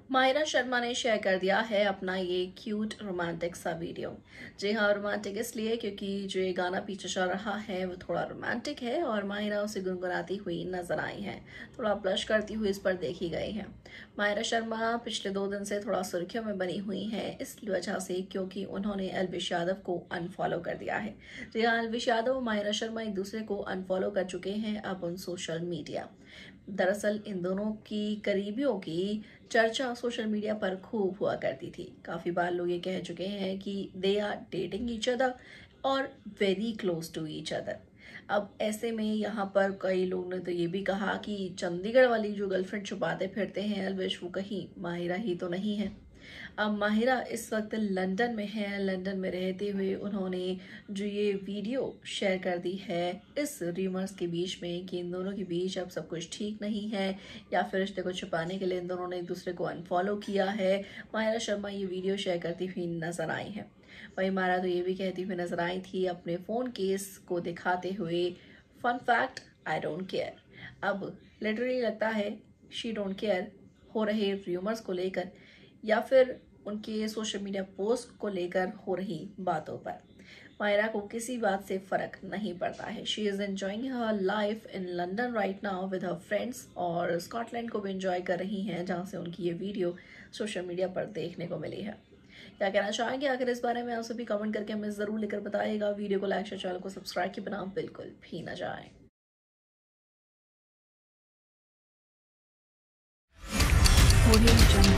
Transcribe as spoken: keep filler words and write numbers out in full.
माहिरा शर्मा ने शेयर कर दिया है अपना ये क्यूट रोमांटिक सा वीडियो। जी हाँ, रोमांटिक इसलिए क्योंकि जो ये गाना पीछे चल रहा है वो थोड़ा रोमांटिक है और माहिरा उसे गुनगुनाती हुई नजर आई हैं। थोड़ा ब्लश करती हुई इस पर देखी गई है। माहिरा शर्मा पिछले दो दिन से थोड़ा सुर्खियों में बनी हुई हैं इस वजह से क्योंकि उन्होंने अलविश यादव को अनफॉलो कर दिया है। जी हाँ, अलविश यादव और माहिरा शर्मा एक दूसरे को अनफॉलो कर चुके हैं अब उन सोशल मीडिया। दरअसल इन दोनों की करीबियों की चर्चा सोशल मीडिया पर खूब हुआ करती थी। काफी बार लोग ये कह चुके हैं कि they are dating each other और very close to each other. अब ऐसे में यहाँ पर कई लोग ने तो ये भी कहा कि चंडीगढ़ वाली जो गर्लफ्रेंड छुपाते फिरते हैं अलविश, वो कहीं माहिरा ही तो नहीं है। अब माहिरा इस वक्त लंदन में है। लंदन में रहते हुए उन्होंने जो ये वीडियो शेयर कर दी है इस र्यूमर्स के बीच में कि इन दोनों के बीच अब सब कुछ ठीक नहीं है या फिर रिश्ते को छुपाने के लिए इन दोनों ने एक दूसरे को अनफॉलो किया है। माहिरा शर्मा ये वीडियो शेयर करती हुई नजर आई है। वहीं माहिरा तो ये भी कहती हुई नजर आई थी अपने फोन केस को दिखाते हुए, fun fact, I don't care. अब लिटरली लगता है शी डोंट केयर हो रहे र्यूमर्स को लेकर या फिर उनके सोशल मीडिया पोस्ट को लेकर हो रही बातों पर। माहिरा को किसी बात से फर्क नहीं पड़ता है। She is enjoying her life in London right now with her friends और स्कॉटलैंड को भी एंजॉय कर रही हैं जहां से उनकी ये वीडियो सोशल मीडिया पर देखने को मिली है। क्या कहना चाहेंगे आखिर इस बारे में, आप सभी कमेंट करके हमें जरूर लेकर बताइएगा। वीडियो को लाइक शेयर, चैनल को सब्सक्राइब के बिना बिल्कुल भी न जाए। Audio Jungle.